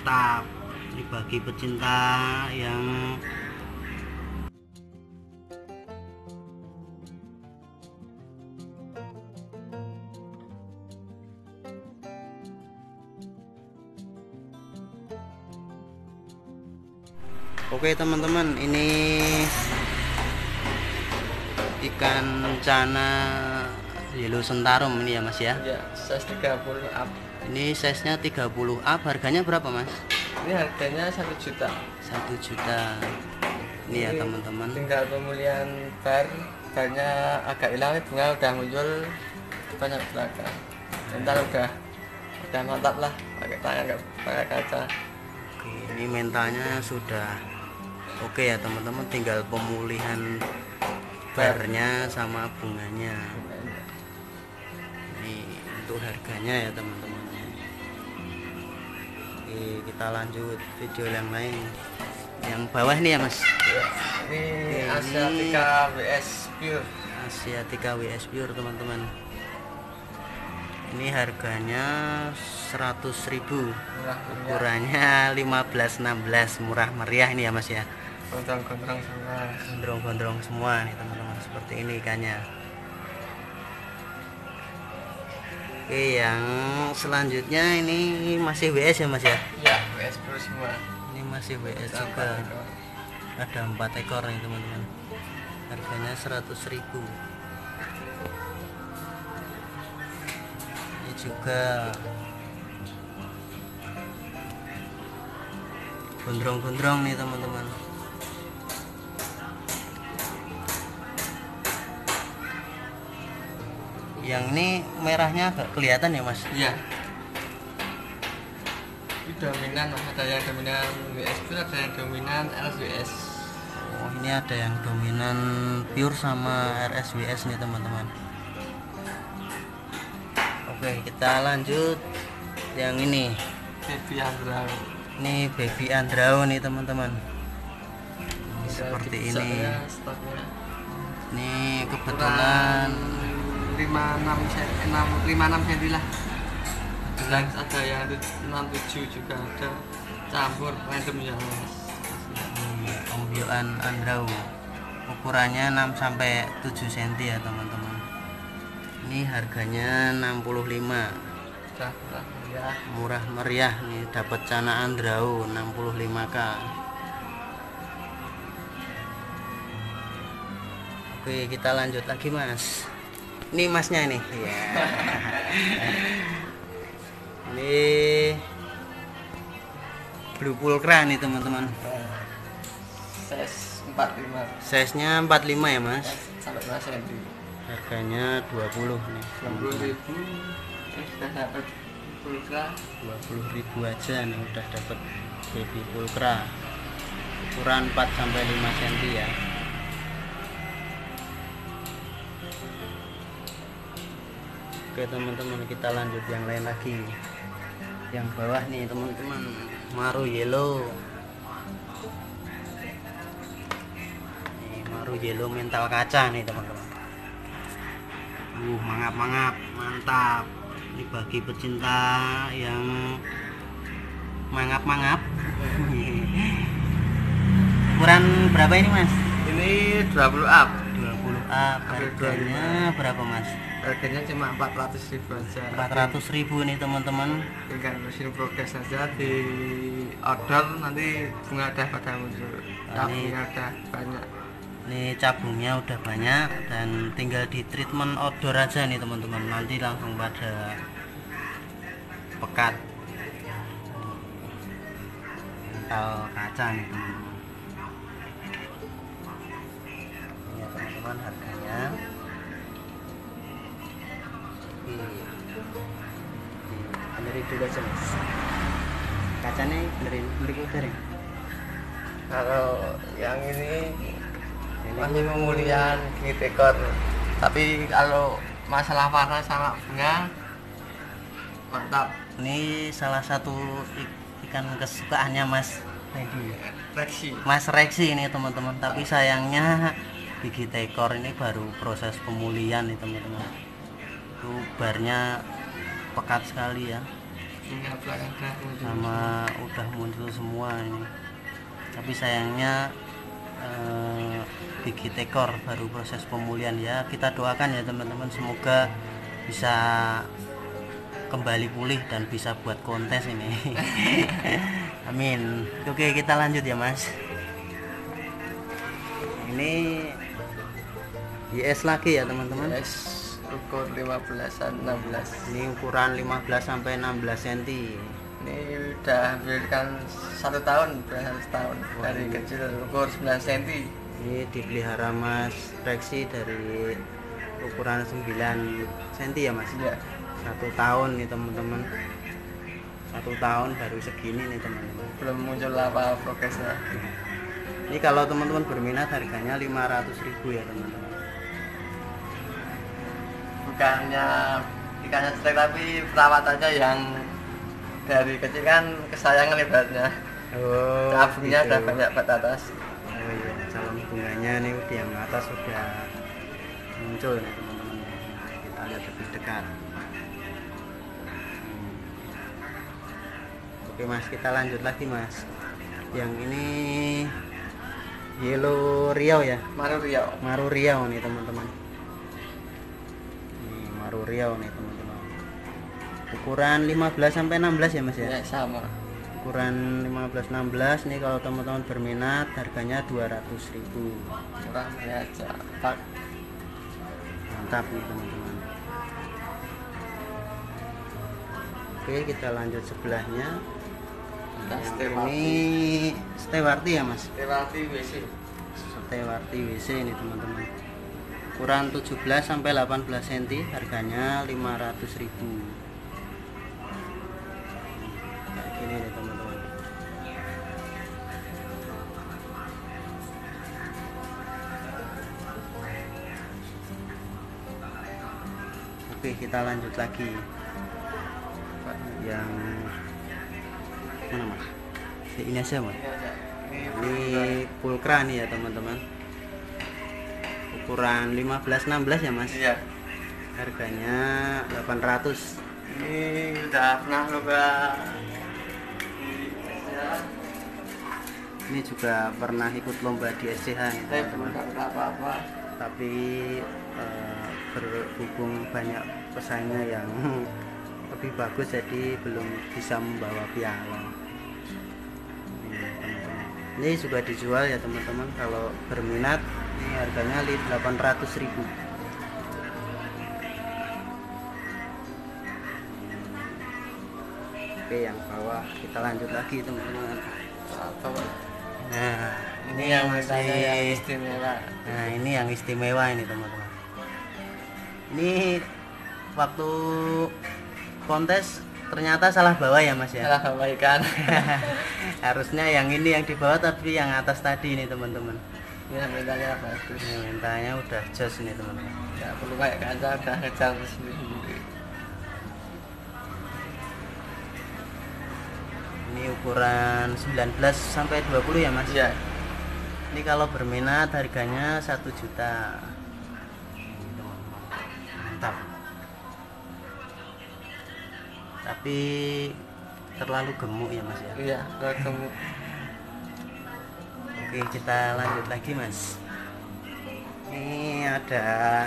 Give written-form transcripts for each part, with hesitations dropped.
mantap. Ini bagi pecinta yang Oke teman-teman, ini ikan cana yellow sentarum ini ya Mas ya. Ya, size 30 up. Ini size nya 30 up. Harganya berapa Mas? Ini harganya 1 juta. 1 juta. Ini ya teman-teman. Tinggal pemulihan barnya agak hilang, bunga udah muncul banyak belakang. Mental udah mantap lah, pakai tangan nggak pakai kaca. Oke, ini mentalnya sudah oke ya teman-teman, tinggal pemulihan barnya sama bunganya. Ini untuk harganya ya teman-teman. Oke, kita lanjut video yang lain. Yang bawah nih ya Mas. Ya, ini Asiatica WS Pure. Asiatica WS Pure teman-teman. Ini harganya 100.000. Ukurannya 15-16, murah meriah ini ya Mas ya. Gondrong-gondrong semua. Gondrong-gondrong semua nih teman-teman, seperti ini ikannya. Oke, yang selanjutnya ini masih WS ya Mas ya. Ya, WS Pure semua. Ini masih WS juga. Ada 4 ekor nih teman-teman. Harganya 100.000. Ini juga gondrong-gondrong nih teman-teman. Yang ini merahnya agak kelihatan ya Mas. Iya. Ini dominan, ada yang dominan WS Pure, ada yang dominan RSWS. Oh, ini ada yang dominan pure sama RSWS nih teman-teman. Oke, kita lanjut yang ini. Baby Andrao. Ini baby Andrao nih teman-teman. Seperti ini. Stoknya. Ini kebetulan 56 cm lah. Dan ada yang 67 juga ada, campur random ya Mas. Ombyoan Andrao. Ukurannya 6 sampai 7 cm ya teman-teman. Ini harganya 65. Murah meriah nih, dapat cana Andrao 65k. Oke, kita lanjut lagi Mas. Ini Masnya nih ya. Ini blue pulcra nih teman-teman. Size 45. Size nya 45 ya Mas. Sampai 5 cm. Harganya 20 nih. 60.000. Sudah dapat pulcra. 20.000 aja nih udah dapat baby pulcra. Ukuran 4 sampai 5 cm ya. Oke teman-teman, kita lanjut yang lain lagi. Yang bawah nih teman-teman, Maru Yellow. Ini Maru Yellow mental kaca nih teman-teman. Mangap-mangap, mantap. Ini bagi pecinta yang mangap-mangap. Ukuran berapa ini Mas? Ini 20 up. 20 up. Harganya berapa Mas? Harganya cuma 400.000 aja. 400.000 nih teman-teman. Tinggal mesin progres saja, di order nanti bunga ada pada muncul. Cabungnya ada banyak. Ini cabungnya udah banyak dan tinggal di treatment outdoor aja nih teman-teman. Nanti langsung pada pekat. Mental kaca nih teman-teman. Ini ya teman-teman harganya. Benerin dulu aja Mas. Kacanya benerin udara. Kalau yang ini masih pemulihan gigi tekor, tapi kalau masalah warna sama bunga mantap. Ini salah satu ikan kesukaannya Mas Reksi. Mas Reksi ini teman-teman. Tapi sayangnya gigi tekor ini baru proses pemulihan nih teman-teman. Itu barnya pekat sekali ya. bunga belakang udah muncul. sama udah muncul semua ini, tapi sayangnya gigi tekor baru proses pemulihan. Ya kita doakan ya teman-teman, semoga bisa kembali pulih dan bisa buat kontes ini. Amin. Oke, kita lanjut ya Mas. Ini YS lagi ya teman-teman. Yes, ukur 15-an 16. Ini ukuran 15 sampai 16 cm. Ini udah hampirkan 1 tahun, udah 1 tahun. Dari kecil ukur 9 cm. Ini dipelihara Mas Reksi dari ukuran 9 cm ya Mas. Iya. 1 tahun nih teman-teman. 1 tahun baru segini nih teman-teman. Belum muncul apa progresnya. Ini kalau teman-teman berminat harganya 500.000 ya teman-teman. Bukannya ikannya jelek, tapi perawatannya yang dari kecil kan kesayangan ibaratnya. Oh, Cabungnya gitu. udah banyak buat atas. Oh iya, calon bunganya nih di yang atas sudah muncul nih teman-teman. Kita lihat lebih dekat. Oke Mas, kita lanjut lagi Mas. Yang ini Yellow Riau ya. Maru Riau. Maru Riau nih teman-teman. Ini Maru Riau nih teman-teman. Ukuran 15 sampai 16 ya Mas ya. Ya sama. Ukuran 15-16 nih, kalau teman-teman berminat harganya 200.000. Murah aja. Pak. Mantap nih teman-teman. Oke, kita lanjut sebelahnya. Ini Stewarti ya Mas. Stewarti WC. Stewarti WC ini teman-teman. Ukuran 17 sampai 18 cm, harganya 500.000. Kayak gini nih teman-teman. Oke, kita lanjut lagi. Yang mana Mas? Ini aja Mas. Ini pulkra nih ya teman-teman. Ukuran 15-16 ya Mas. Iya. Harganya 800. Ini udah pernah coba. Ini juga pernah ikut lomba di SCH nih Saya teman-teman. belum dapat apa-apa. Tapi berhubung banyak pesaingnya yang lebih bagus, jadi belum bisa membawa piala. Ini sudah dijual ya teman-teman. Kalau berminat ini harganya 800.000. Oke, yang bawah kita lanjut lagi teman-teman. Nah, Ini yang misalnya yang istimewa. Nah, ini yang istimewa ini teman-teman. Ini waktu kontes ternyata salah bawa ya Mas ya. Salah bawa ikan. Harusnya yang ini yang di bawah, tapi yang atas tadi ini teman-teman. Ya mentalnya bagus. Ini mentalnya udah jos ini teman-teman. Ya perlu kayak kaca udah ngejar sendiri. Ini ukuran 19 sampai 20 ya Mas. Iya. Ini kalau berminat harganya 1 juta. Ini, teman-teman. Mantap. Tapi terlalu gemuk ya Mas ya. Iya, ketemu. Oke, kita lanjut lagi Mas. Ini ada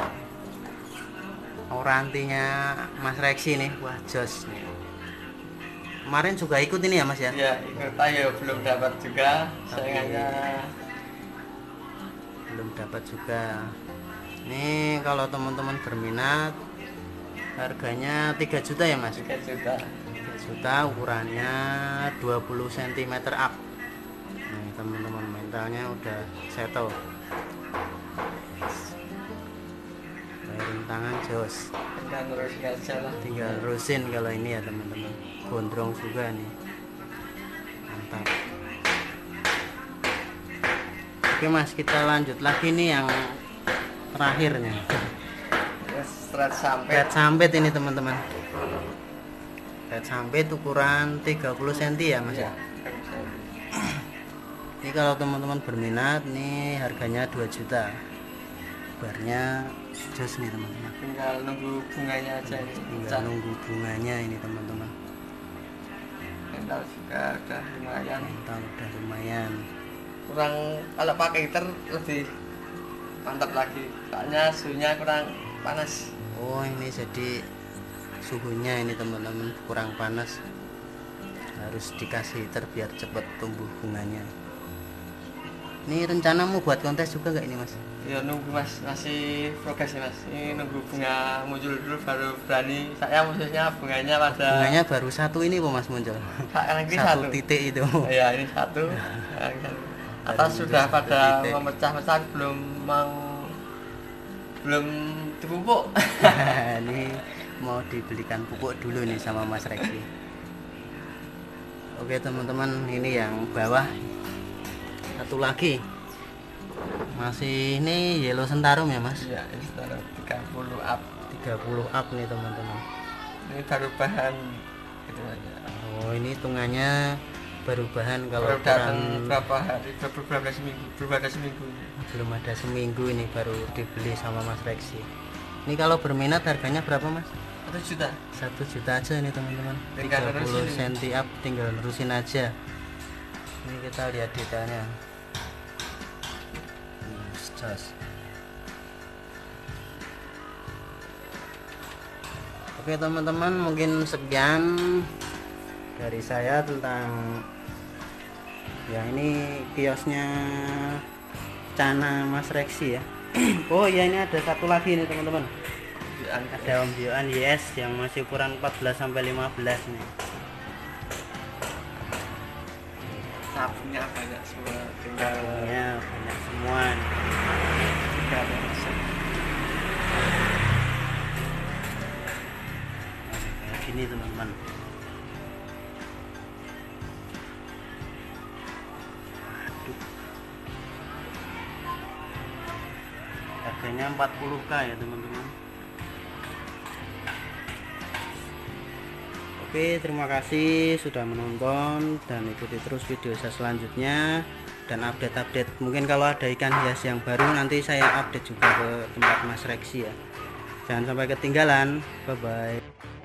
orantinya Mas Reksi nih. Wah, jos nih. Kemarin juga ikut ini ya Mas ya. Iya, ikut ayo belum dapat juga. Sayangnya Belum dapat juga. Ini kalau teman-teman berminat harganya 3 juta ya Mas. 3 juta. 3 juta, ukurannya 20 cm up. Nih teman-teman, mentalnya udah settle. Rintangan jos. Kita terusin aja lah. Tinggal rusin kalau ini ya teman-teman. Gondrong juga nih. Mantap. Oke Mas, kita lanjut lagi nih yang terakhir nih. Red sampai. Red sampit ini teman-teman. Red sampit ukuran 30 cm ya Mas ya. Ini kalau teman-teman berminat nih harganya 2 juta. Barnya jos nih teman-teman. Tinggal nunggu bunganya aja ini. Tinggal nunggu bunganya ini teman-teman. mental juga udah lumayan. mental udah lumayan. Kurang kalau pakai heater lebih mantap lagi, soalnya suhunya kurang panas. Oh ini jadi suhunya ini teman-teman kurang panas, harus dikasih heater biar cepat tumbuh bunganya. Ini rencanamu buat kontes juga nggak ini mas? Ya nunggu mas, masih progres ya mas. Ini nunggu bunga muncul dulu baru berani. Saya khususnya bunganya Bunganya baru satu ini kok mas muncul. sekarang ini Satu titik itu. Ya ini satu. Atas sudah pada titik. memecah-mecah belum dipupuk. Ini mau dibelikan pupuk dulu nih sama Mas Reksi. Oke teman-teman, ini yang bawah satu lagi masih ini yellow sentarum ya mas? Iya ini sekitar 30 up. 30 up nih teman-teman. Ini baru bahan gitu aja. Oh ini hitungannya baru bahan, kalau baru datang kurang berapa hari, berapa seminggu, belum ada seminggu ini baru dibeli sama Mas Reksi. Ini kalau berminat harganya berapa mas? 1 juta. 1 juta aja nih teman-teman. Tinggal 30 nerusin. cm up, tinggal nerusin aja. Ini kita lihat detailnya. Jos. Oke teman-teman, mungkin sekian dari saya tentang ya ini kiosnya Cana Mas Reksi ya. Oh ya, ini ada satu lagi nih teman-teman. Ada Om Bioan YS yang masih ukuran 14 sampai 15 nih. Sabunnya banyak semua, tinggal Ya, banyak semua nih. tinggal masuk. Kayak gini teman-teman. Aduh. Harganya 40k ya teman-teman. Oke, terima kasih sudah menonton dan ikuti terus video saya selanjutnya dan update-update. Mungkin kalau ada ikan hias yang baru nanti saya update juga ke tempat Mas Reksi ya. Jangan sampai ketinggalan. Bye bye.